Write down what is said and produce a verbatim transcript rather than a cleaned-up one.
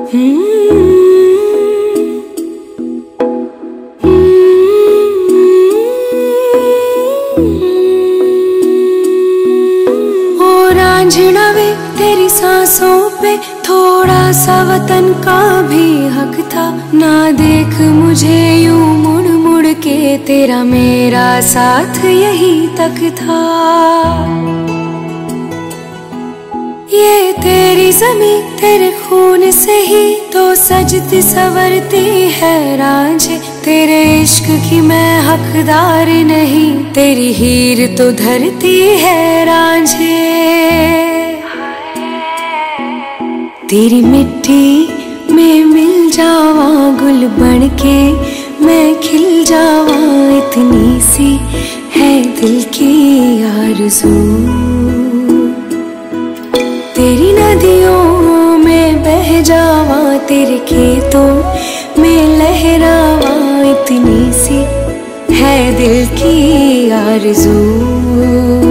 वे तेरी सांसों पे थोड़ा सा वतन का भी हक था। ना देख मुझे यूं मुड़ मुड़ के, तेरा मेरा साथ यही तक था। ये तेरी ज़मीं तेरे खून से ही तो सजती संवरती है रांझे। तेरे इश्क की मैं हकदार नहीं, तेरी हीर तो धरती है रांझे। तेरी मिट्टी में मिल जावा गुल बन के, मैं खिल जावा, इतनी सी है दिल की आरज़ू। तेरी नदियों में बह जावा, तेरे खेतों में लहरावा, इतनी सी है दिल की आरज़ू।